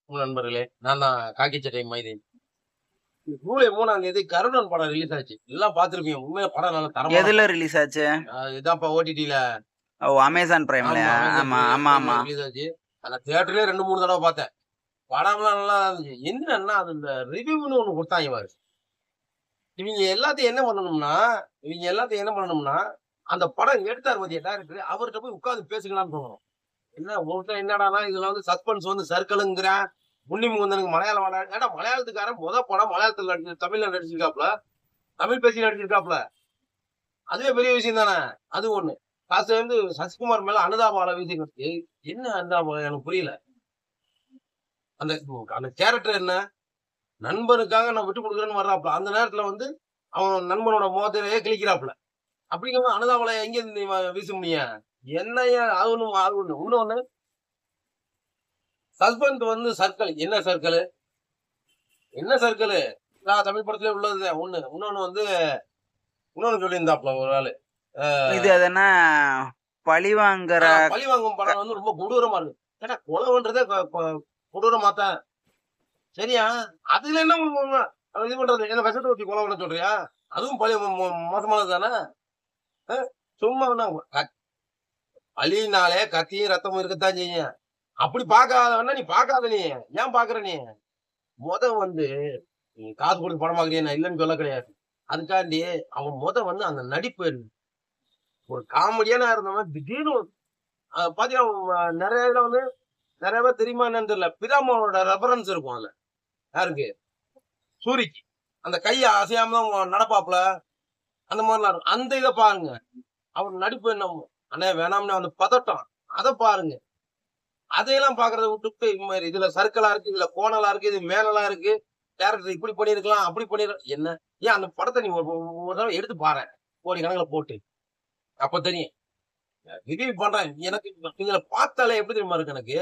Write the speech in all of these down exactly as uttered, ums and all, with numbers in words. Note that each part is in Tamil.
உங்க நண்பர்களே, நான் தான் காக்கி சட்டை மைதீன். ஜூலை மூணாம் தேதி கருடன் படம் ரிலீஸ் ஆச்சு. எல்லாம் பார்த்திருப்பீங்க. உண்மையா படம் நல்ல தரமான எதுல படம். ரிலீஸ் ஆச்சு? அ இதான்ப்பா ஓடிடில. ஓ! அமேசான் பிரைம்லயா? ஆமா. அமேசான் ஆமா, பிரைம் ஆமா, பிரைம்ல ஆமா. ரிலீஸ் ஆச்சு. அந்த தியேட்டர்லயே ரெண்டு, மூணு தடவ பார்த்தேன். படம்லாம் நல்லா இருந்துச்சு. என்னன்னா, அது இந்த ரிவ்யூன்னு ஒண்ணு குடுத்தாய்ங்க பாரு. இவிங்க எல்லாத்தையும் என்ன பண்ணணும்னா, இவிங்க எல்லாத்தையும் என்ன பண்ணணும்னா, அந்த படம் எடுத்தார் பாத்தியா டைரக்டர், அவர்ட்ட போய் உட்கார்ந்து பேசுங்கடான்னு சொல்லணும். என்ன ஒருத்தன் என்னடான்னா, இதுல வந்து சஸ்பென்ஸ் வந்து சர்க்கிள்ங்கிறான். உன்னி முகுந்தனுக்கு மலையாளம் வேணா ஏன்டா மலையாளத்துக்காரன் மொத படம் மலையாளத்துல நடிச்சு தமிழ்ல நடிச்சிருக்காப்ல. தமிழ் பேசி நடிச்சிருக்காப்ல. அதுவே பெரிய விஷயம் தானே. அது ஒண்ணு. லாஸ்ட்ல வந்து சசிகுமார் மேல அனுதாபம் வீசிட்டு ஏய் என்ன அனுதாபம் எனக்கு புரியல. அந்த அந்த கேரக்டர் என்ன? நண்பனுக்காக நான் விட்டு கொடுக்குறேன்னு வர்றாப்ல. அந்த நேரத்துல வந்து அவன் நண்பனோட முகத்திலேயே கிழிக்கிறாப்ல. அப்படிங்கும்போது அனுதாபம் எங்க இருந்து நீ வீச முடியும்? என்னய்யா அது ஒண்ணு அது ஒண்ணு. இன்னொன்னு சஸ்பெண்ட் வந்து சர்க்கிள். என்ன சர்க்கிள்? என்ன சர்க்கிள்? நான் தமிழ் படத்திலே உள்ளதுதான் ஒண்ணு. இன்னொன்னு வந்து இன்னொன்னு சொல்லியிருந்தாப்ல ஒரு ஆளு. அ இது அது என்ன பழிவாங்கற ஆ பழிவாங்கும் படம் வந்து ரொம்ப கொடூரமா இருக்கு. ஏன்டா கொலை பண்றதே கொ கொ கொடூரமா தான். சரியா? அதுல என்ன உ இது பண்றது? என்ன விஷத்த ஊத்தி கொலை பண்ண சொல்றியா? அதுவும் பழி மோ மோ மோசமானது தானே? அ சும்மா என்ன க பழினாலே கத்தியும், ரத்தமும் இருக்கத்தான் செய்யும். அப்படி பார்க்காதவன்னா நீ பார்க்காத நீ. ஏன் பார்க்குற நீ? மொத வந்து நீ காசு குடுத்து படம் பார்க்குறியா? நான் இல்லன்னு சொல்ல கிடையாது. அதுக்காண்டி அவன் மொத வந்து அந்த நடிப்பு ஒரு காமெடியனா இருந்தவன் திடீர்னு அ பார்த்தீங்கன்னா நெறைய இதுல வந்து நெறைய பேர் தெரியுமா என்னன்னு தெரியல. பிதாமகனோட ரெஃபரன்ஸ் இருக்கும் அதுல. யாருக்கு? சூரிக்கு. அந்த கைய அசையாம தான் நடப்பாப்ல. அந்த மாரிலாம் இருக்கும். அந்த இத பாருங்க. அவர் நடிப்பு என்ன அண்ணே வேணாம்னே அந்த பதட்டம். அத பாருங்க. அதையெல்லாம் பார்க்கறத விட்டுப்புட்டு இது மாரி இதுல சர்க்கிளா இருக்கு, இதுல கோணலா இருக்கு, இது மேலலா இருக்கு. டைரக்டர் இப்படி பண்ணியிருக்கலாம், அப்படி பண்ணியிருக்கலாம். என்ன? ஏன் அந்த படத்த நீ ஒரு ஒரு தடவ எடுத்து பாரேன். கோடிக்கணக்குல போட்டு. அப்ப தெரியும். ரிவ்யூ பண்றேன். எனக்கு இதுல பார்த்தாலே எப்படி தெரியுமா இருக்கு எனக்கு?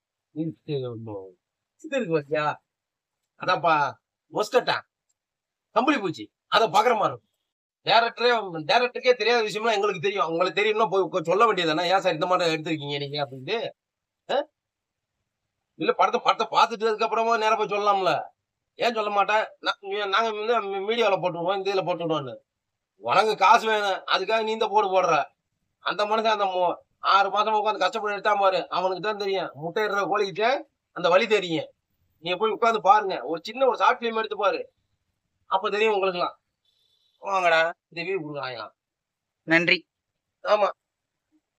இது இருக்கு பாத்தியா? அதான்ப்பா மொஸ்கட்டா. கம்பளி பூச்சி. அத பார்க்குற மாரி இருக்கும். டைரக்டரே டைரக்டருக்கே தெரியாத விஷயம்லாம் எங்களுக்கு தெரியும். உங்களுக்கு தெரியும்னா போய் சொல்ல வேண்டியது தானே. ஏன் சார் இந்த மாரி எடுத்திருக்கீங்க நீங்க அப்படின்ட்டு. அ இல்ல படத்த படத்த பார்த்துட்டு அதுக்கப்புறமா நேரா போய் சொல்லலாம்ல. ஏன் சொல்ல மாட்டேன்? நா நாங்க வந்து மீடியால போட்டுருவோம். இந்த இதுல போட்டுவிடுவோம்னு. உனக்கு காசு வேணும். அதுக்காக நீ இந்த போடு போடுற. அந்த மனுஷன் அந்த மு ஆறு மாசமா உட்கார்ந்து கஷ்டப்பட்டு எடுத்தான் பாரு. அவனுக்கு தான் தெரியும். முட்டையிடுற கோழிகிட்ட அந்த வலி தெரியும். நீங்க போய் உட்கார்ந்து பாருங்க. ஒரு சின்ன ஒரு ஷார்ட் ஃபிலிம் எடுத்து பாரு. அப்ப தெரியும் உங்களுக்குலாம். வாங்கடா ரிவ்யூ குடுக்குறாய்ங்களாம். நன்றி. ஆமா.